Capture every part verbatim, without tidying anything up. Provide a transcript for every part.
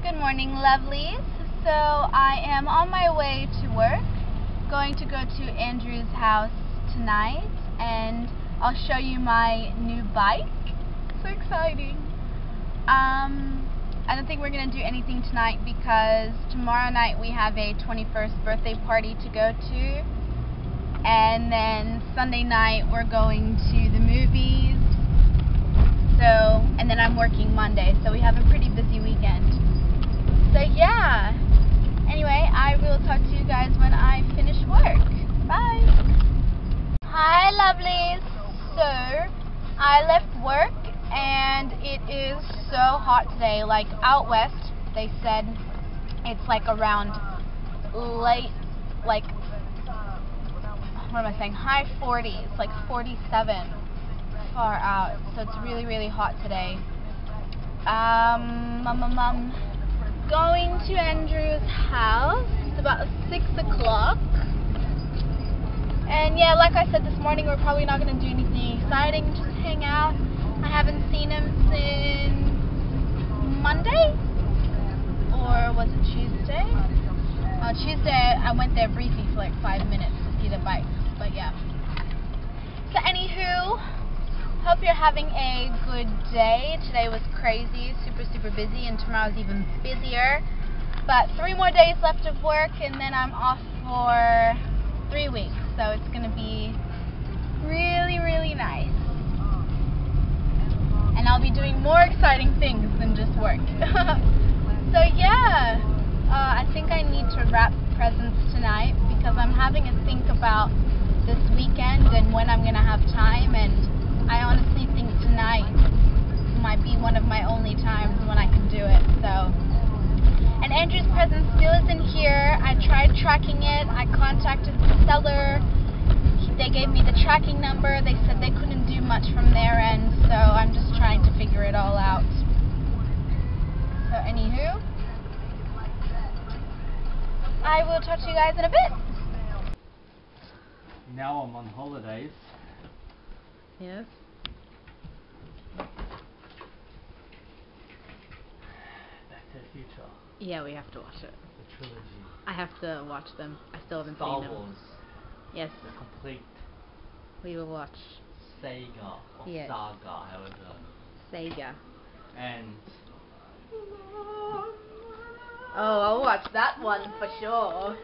Good morning, lovelies. So I am on my way to work, going to go to Andrew's house tonight, and I'll show you my new bike. So exciting. Um, I don't think we're going to do anything tonight because tomorrow night we have a twenty-first birthday party to go to, and then Sunday night we're going to the movies. So, and then I'm working Monday, so we have a pretty busy weekend. So yeah, anyway, I will talk to you guys when I finish work. Bye! Hi lovelies! So, I left work and it is so hot today. Like out west, they said it's like around late, like, what am I saying, high forties, like forty-seven far out. So it's really, really hot today. Um, um, um, um. Going to Andrew's house. It's about six o'clock. And yeah, like I said this morning, we're probably not going to do anything exciting, just hang out. I haven't seen him since Monday? Or was it Tuesday? Uh, Tuesday, I went there briefly for like five minutes to see the bike. But yeah. So anywho, hope you're having a good day. Today was crazy, super, super busy, and tomorrow's even busier. But three more days left of work, and then I'm off for three weeks. So it's going to be really, really nice. And I'll be doing more exciting things than just work. So yeah, uh, I think I need to wrap presents tonight because I'm having a think about this weekend and when I'm going to have time, and I honestly think tonight might be one of my only times when I can do it. So, and Andrew's present still isn't here. I tried tracking it. I contacted the seller. They gave me the tracking number. They said they couldn't do much from their end, so I'm just trying to figure it all out. So anywho, I will talk to you guys in a bit. Now I'm on holidays. Yes. Back to the Future. Yeah, we have to watch it. The trilogy. I have to watch them. I still haven't Star seen them. Wars. Yes. The complete We will watch. Sega or Yes. Saga, however. Sega. And Oh, I'll watch that one for sure.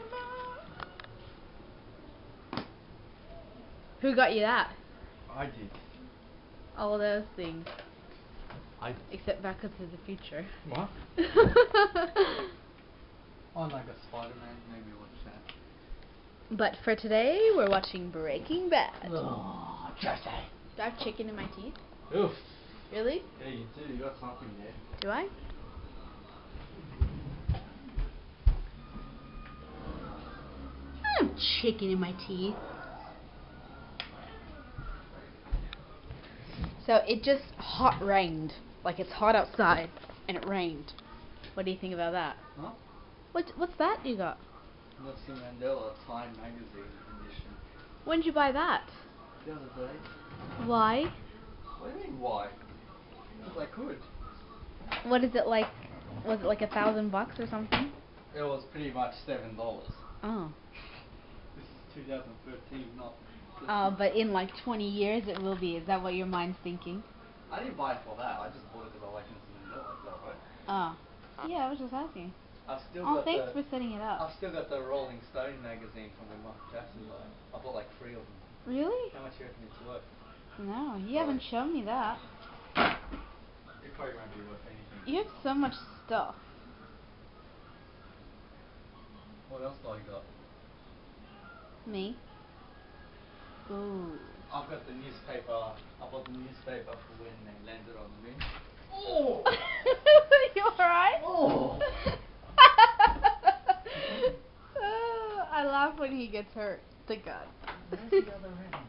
Who got you that? I did. All those things. I Except Back into the Future. what? Oh, like a Spider-Man, maybe watch that. But for today, we're watching Breaking Bad. Oh, Jesse. Do I have chicken in my teeth? Oof. Really? Yeah, you do. You got something there. Do I? I have chicken in my teeth. So it just hot rained. Like it's hot outside and it rained. What do you think about that? Huh? What, what's that you got? Nelson Mandela Time magazine edition. When did you buy that? The other day. Why? What do you mean why? Because I could. What is it like? Was it like a thousand bucks or something? It was pretty much seven dollars. Oh. This is two thousand thirteen, not. Oh, but in like twenty years it will be. Is that what your mind's thinking? I didn't buy it for that. I just bought it because I like Nelson Mandela. Is that right? Oh. Yeah, I was just asking. I've still Oh, got thanks the, for setting it up. I've still got the Rolling Stone magazine from when Michael Jackson died. I bought like three of them. Really? How much do you reckon it's worth? No, you haven't shown me that. It probably won't be worth anything. You have so much stuff. What else do I got? Me? Ooh. I've got the newspaper. I bought the newspaper for when they landed on the moon. Oh! You alright? Oh! uh, I laugh when he gets hurt. Thank God. Where's the other end?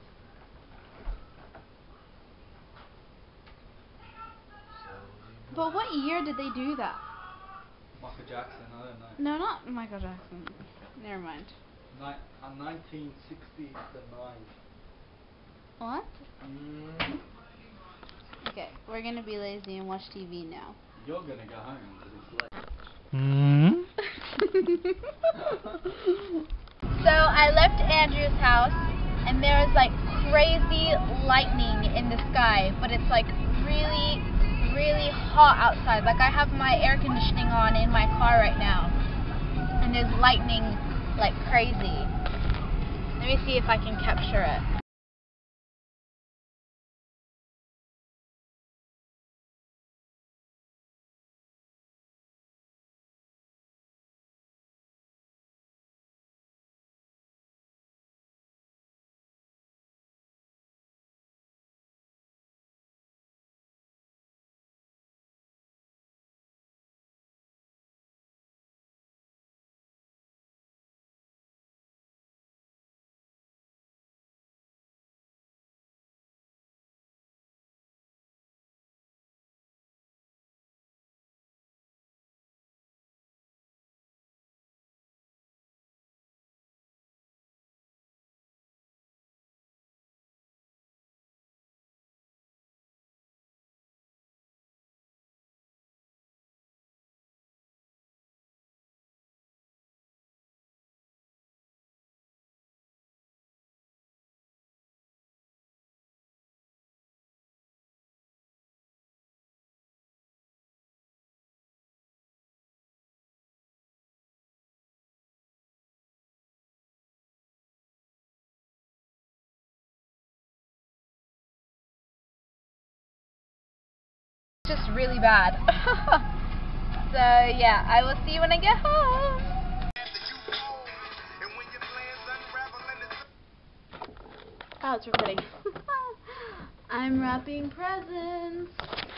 But what year did they do that? Michael Jackson, I don't know. No, not Michael Jackson. Never mind. Ni uh, nineteen sixty-nine. What? Mm. Okay, we're gonna be lazy and watch T V now. You're gonna go home because it's late. Hmm? So I left Andrew's house, and there was like crazy lightning in the sky, but it's like really, really hot outside. Like I have my air conditioning on in my car right now, and there's lightning like crazy. Let me see if I can capture it. Just really bad. So yeah, I will see you when I get home. Oh, it's recording. I'm wrapping presents.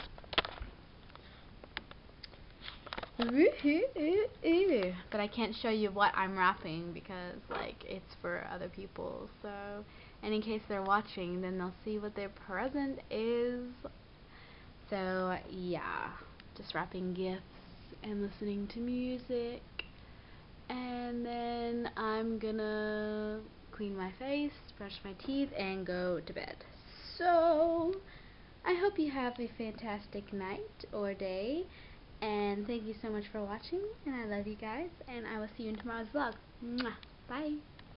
Woohoo! But I can't show you what I'm wrapping because like it's for other people. So, and in case they're watching, then they'll see what their present is. So yeah, just wrapping gifts and listening to music, and then I'm gonna clean my face, brush my teeth, and go to bed. So I hope you have a fantastic night or day, and thank you so much for watching, and I love you guys, and I will see you in tomorrow's vlog. Mwah. Bye.